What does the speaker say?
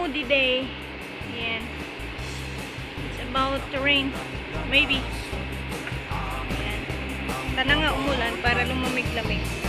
cloudy day. Ayan. It's about to rain. Maybe. Ayan. Sana nga umulan para lumamig-lamig.